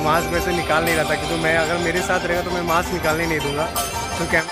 Mask वैसे निकाल नहीं रहा था, क्योंकि मैं अगर मेरे साथ रहेगा तो मैं मास्क निकालने नहीं दूंगा। तो क्या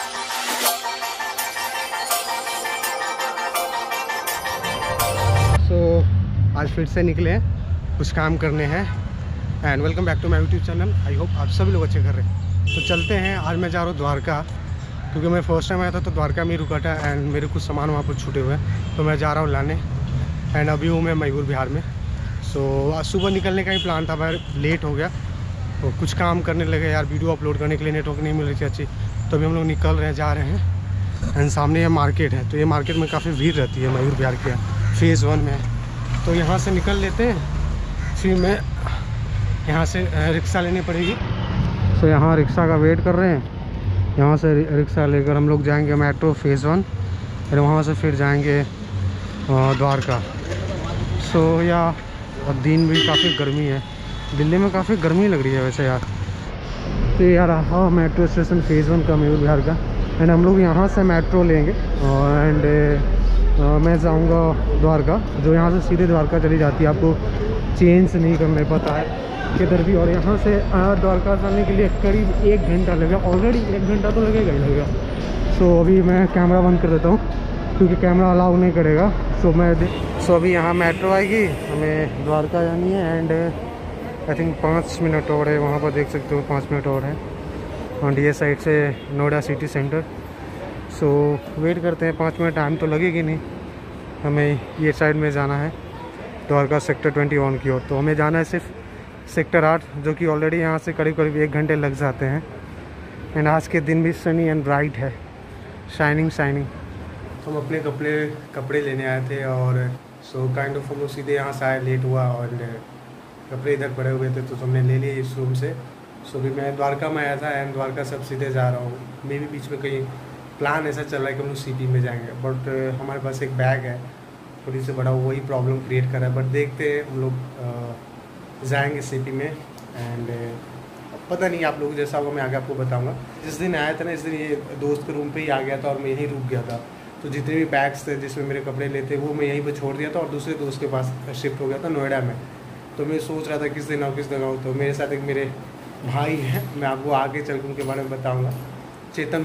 आज फिर से निकले हैं, कुछ काम करने हैं। And welcome back to my YouTube channel. I hope आप सभी लोग अच्छे कर रहे हैं। तो चलते हैं, आज मैं जा रहा हूँ द्वारका, क्योंकि मैं फर्स्ट टाइम आया था तो द्वारका में ही रुका था एंड मेरे कुछ सामान वहाँ पर छूटे हुए हैं, तो मैं जा रहा हूँ लाने। एंड अभी हूँ मैं मयूर विहार में। सो आज सुबह निकलने का ही प्लान था, पर लेट हो गया तो कुछ काम करने लगे यार, वीडियो अपलोड करने के लिए नेटवर्क नहीं मिल रही थी अच्छी। तो अभी हम लोग निकल रहे हैं, जा रहे हैं। एंड सामने ये मार्केट है, तो ये मार्केट में काफ़ी भीड़ रहती है मयूर विहार के फेज़ 1 में। तो यहाँ से निकल लेते हैं, फिर मैं यहाँ से रिक्शा लेनी पड़ेगी। तो यहाँ रिक्शा का वेट कर रहे हैं। यहाँ से रिक्शा लेकर हम लोग जाएंगे मेट्रो फेज़ 1, फिर वहाँ से फिर जाएंगे द्वारका। सो यार दिन भी काफ़ी गर्मी है, दिल्ली में काफ़ी गर्मी लग रही है वैसे यार। तो यार हाँ, मेट्रो स्टेशन फेज़ 1 का मयूर विहार का। एंड हम लोग यहाँ से मेट्रो लेंगे एंड मैं जाऊँगा द्वारका, जो यहाँ से सीधे द्वारका चली जाती है। आपको चेंज नहीं करने पता है किधर भी। और यहाँ से द्वारका जाने के लिए करीब 1 घंटा लगेगा, ऑलरेडी 1 घंटा तो लगेगा ही लगेगा। सो अभी मैं कैमरा बंद कर देता हूँ, क्योंकि कैमरा अलाउ नहीं करेगा। सो अभी यहाँ मेट्रो आएगी, हमें द्वारका जानी है। एंड आई थिंक 5 मिनट और है, वहाँ पर देख सकते हो 5 मिनट और है। और ये साइड से Noida city centre. So wait करते हैं, 5 मिनट टाइम तो लगेगी नहीं। हमें ये साइड में जाना है द्वारका सेक्टर 21 की ओर। तो हमें जाना है सिर्फ सेक्टर 8, जो कि ऑलरेडी यहाँ से करीब 1 घंटे लग जाते हैं। एंड आज के दिन भी सनी एंड ब्राइट है, शाइनिंग। तो हम अपने कपड़े लेने आए थे, और सो काइंड ऑफ हम लोग सीधे यहाँ से आए, लेट हुआ और कपड़े इधर पड़े हुए थे तो हमने ले लिए इस रूम से। सो भी मैं द्वारका में आया था एंड द्वारका सब सीधे जा रहा हूँ। मे भी बीच में कहीं प्लान ऐसा चल रहा है कि हम लोग सिटी में जाएंगे, बट हमारे पास एक बैग है थोड़ी से बड़ा, वही प्रॉब्लम क्रिएट कर रहा है। बट देखते हैं, हम लोग जाएंगे सिटी में। एंड पता नहीं आप लोग जैसा होगा, मैं आगे आपको बताऊंगा। जिस दिन आया था ना, इस दिन ये दोस्त के रूम पे ही आ गया था और मैं यहीं रुक गया था। तो जितने भी बैग्स थे जिसमें मेरे कपड़े लेते, वो मैं यहीं पर छोड़ दिया था और दूसरे दोस्त के पास शिफ्ट हो गया था नोएडा में। तो मैं सोच रहा था किस दिन आऊँ किस दिन आऊँ। तो मेरे साथ एक मेरे भाई हैं, मैं आपको आगे चल के उनके बारे में बताऊँगा। चेतन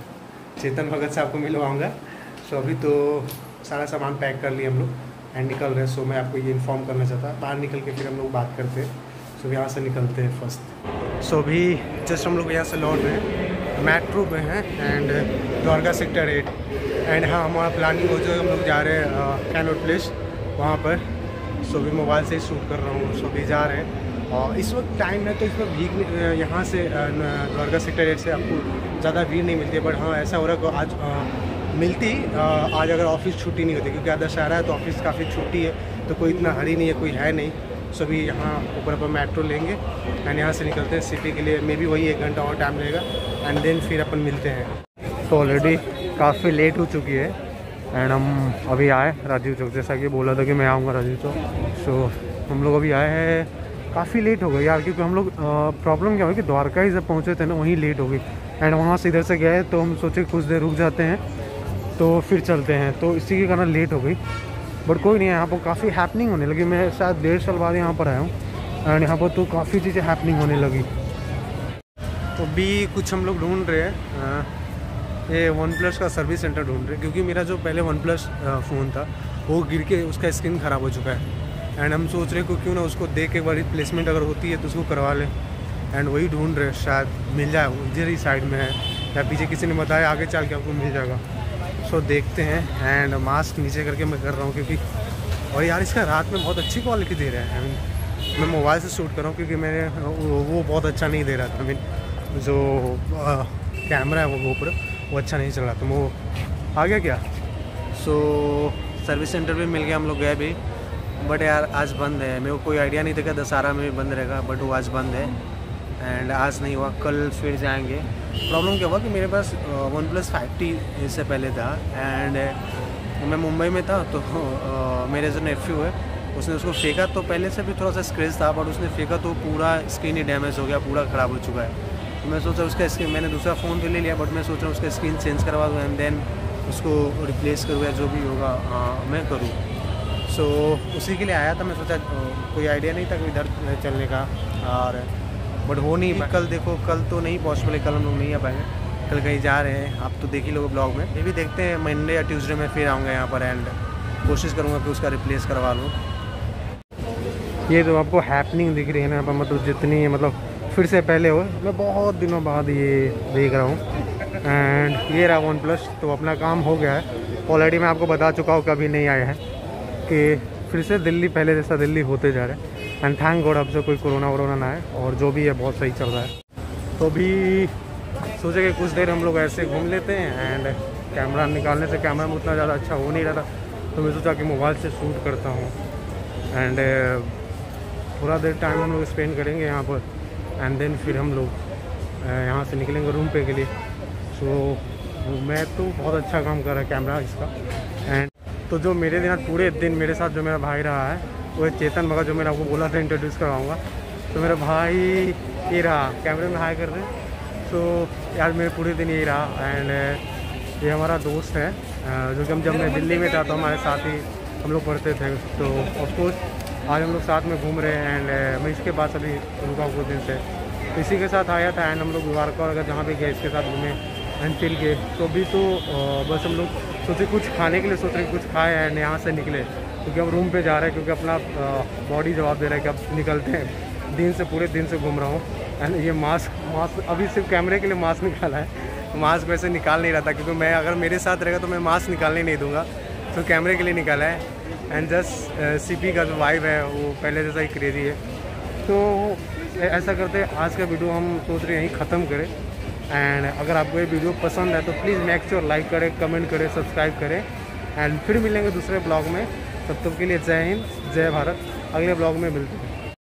भगत से आपको मिलवाऊँगा। सो अभी तो सारा सामान पैक कर लिया हम लोग एंड निकल रहे हैं। सो मैं आपको ये इन्फॉर्म करना चाहता, बाहर निकल के फिर हम लोग बात करते हैं। सो यहाँ से निकलते हैं फर्स्ट। सो अभी जस्ट हम लोग यहाँ से लौट रहे हैं, मेट्रो में हैं एंड द्वारका सेक्टर 8। एंड हाँ, हमारा प्लानिंग हो जो हम लोग जा रहे हैं कैनॉट प्लेस वहाँ पर। सो अभी मोबाइल से ही शूट कर रहा हूँ। सो अभी जा रहे हैं और इस वक्त टाइम है तो इस वक्त भीड़ यहाँ से द्वारका सेक्टर 8 से आपको ज़्यादा भीड़ नहीं मिलती है। बट हाँ, ऐसा हो रहा है कि आज मिलती आज अगर ऑफिस छुट्टी नहीं होती, क्योंकि आधा शहर है तो ऑफिस काफ़ी छुट्टी है, तो कोई इतना हरी नहीं है, कोई है नहीं। सो अभी यहाँ ऊपर अपन मेट्रो लेंगे एंड यहाँ से निकलते हैं सिटी के लिए। मे बी वही 1 घंटा और टाइम लगेगा एंड देन फिर अपन मिलते हैं। तो ऑलरेडी काफ़ी लेट हो चुकी है एंड हम अभी आए राजीव चौक, जैसा कि बोला था कि मैं आऊँगा राजीव चौक। सो हम लोग अभी आए हैं, काफ़ी लेट हो गई यार, क्योंकि हम लोग प्रॉब्लम क्या हुई कि द्वारका ही जब पहुँचे थे ना, वहीं लेट हो गई। एंड वहाँ से इधर से गए तो हम सोचे कुछ देर रुक जाते हैं तो फिर चलते हैं, तो इसी के कारण लेट हो गई। बट कोई नहीं है, यहाँ पर काफ़ी हैपनिंग होने लगी। मैं शायद 1.5 साल बाद यहाँ पर आया हूँ एंड यहाँ पर तो काफ़ी चीज़ें हैपनिंग होने लगी। तो अभी कुछ हम लोग ढूंढ रहे हैं, ये OnePlus का सर्विस सेंटर ढूंढ रहे हैं, क्योंकि मेरा जो पहले OnePlus फ़ोन था वो गिर के उसका स्क्रीन ख़राब हो चुका है। एंड हम सोच रहे हैं क्यों ना उसको देख के एक बार रिप्लेसमेंट अगर होती है तो उसको करवा लें। एंड वही ढूंढ रहे, शायद मिल जाए, इधर ही साइड में है या पीछे किसी ने बताया आगे चल के आपको मिल जाएगा। सो देखते हैं। एंड मास्क नीचे करके मैं कर रहा हूँ, क्योंकि और यार इसका रात में बहुत अच्छी क्वालिटी दे रहा है। आई मीन मैं मोबाइल से शूट कर रहा हूँ, क्योंकि मैंने वो बहुत अच्छा नहीं दे रहा था। आई मीन जो कैमरा है वो GoPro वो अच्छा नहीं चल रहा था। वो आ गया क्या। सो सर्विस सेंटर भी मिल गया, हम लोग गए भी, बट यार आज बंद है। मेरे को कोई आइडिया नहीं था कि दशहरा में भी बंद रहेगा, बट वो आज बंद है। एंड आज नहीं हुआ, कल फिर जाएंगे। प्रॉब्लम क्या हुआ कि मेरे पास OnePlus 5T इससे पहले था एंड मैं मुंबई में था, तो मेरे जो नेफ्यू है उसने उसको फेंका, तो पहले से भी थोड़ा सा स्क्रैच था, बट उसने फेंका तो पूरा स्क्रीन ही डैमेज हो गया, पूरा ख़राब हो चुका है। तो मैं सोचा उसका स्क्रीन, मैंने दूसरा फ़ोन तो ले लिया, बट मैं सोच रहा हूँ उसका स्क्रीन चेंज करवा दूँ एंड देन उसको रिप्लेस करूँ या जो भी होगा मैं करूँ। सो उसी के लिए आया था। मैं सोचा कोई आइडिया नहीं था कि इधर चलने का, और बट हो नहीं पाया। कल देखो, कल तो नहीं पॉसिबल है, कल हम लोग नहीं आ पाएंगे, कल कहीं जा रहे हैं, आप तो देख ही लोगे ब्लॉग में। ये भी देखते हैं मंडे या ट्यूसडे में फिर आऊँगा यहाँ पर एंड कोशिश करूँगा कि उसका रिप्लेस करवा लूँ। ये तो आपको हैपनिंग दिख रही है ना यहाँ पर, मतलब जितनी मतलब फिर से पहले हो, मैं बहुत दिनों बाद ये देख रहा हूँ। एंड ये रहा OnePlus, तो अपना काम हो गया है ऑलरेडी। मैं आपको बता चुका हूँ कभी नहीं आया है कि फिर से दिल्ली पहले जैसा दिल्ली होते जा रहा है। एंड थैंक गॉड अब से कोई कोरोना वोरोना ना है, और जो भी है बहुत सही चल रहा है। तो अभी सोचे कि कुछ देर हम लोग ऐसे घूम लेते हैं। एंड कैमरा निकालने से कैमरा में उतना ज़्यादा अच्छा हो नहीं रहा था, तो मैं सोचा कि मोबाइल से शूट करता हूँ। एंड थोड़ा देर टाइम हम लोग स्पेंड करेंगे यहाँ पर, एंड देन फिर हम लोग यहाँ से निकलेंगे रूम पे के लिए। सो मैं तो बहुत अच्छा काम कर रहा है कैमरा इसका। एंड तो जो मेरे दिन पूरे दिन मेरे साथ जो मेरा भाई रहा है वो है चेतन भगत, जो मैंने आपको बोला था इंट्रोड्यूस करवाऊँगा। तो मेरा भाई ये रहा, कैमरे में हाई कर रहे हैं। तो यार मेरे पूरे दिन यही रहा। एंड ये हमारा दोस्त है जो कि हम जब मैं दिल्ली में था तो हमारे साथ ही हम लोग पढ़ते थे। तो ऑफकोर्स आज हम लोग साथ में घूम रहे हैं। एंड मैं इसके पास अभी रुका कुछ दिन से, तो इसी के साथ आया था। एंड हम लोग द्वारका अगर जहाँ भी गए इसके साथ घूमे एंड चिल के। तो अभी तो बस हम लोग सोचे कुछ खाने के लिए, सोच रहे कुछ खाए एंड यहाँ से निकले, क्योंकि हम रूम पे जा रहे हैं, क्योंकि अपना बॉडी जवाब दे रहा है कि अब निकलते हैं। दिन से पूरे दिन से घूम रहा हूँ। एंड ये मास्क अभी सिर्फ कैमरे के लिए मास्क निकाला है। मास्क वैसे निकाल नहीं रहा था, क्योंकि मैं अगर मेरे साथ रहेगा तो मैं मास्क निकालने नहीं दूंगा, तो कैमरे के लिए निकाला है। एंड जस्ट CP का जो वाइब है वो पहले जैसा ही क्रेजी है। तो ऐसा करते आज का वीडियो हम सोच रहे हैं यहीं ख़त्म करें। एंड अगर आपको ये वीडियो पसंद है तो प्लीज़ मेक श्योर लाइक करें, कमेंट करें, सब्सक्राइब करें। एंड फिर मिलेंगे दूसरे ब्लॉग में। तब तक के लिए जय हिंद, जय भारत। अगले ब्लॉग में मिलते हैं।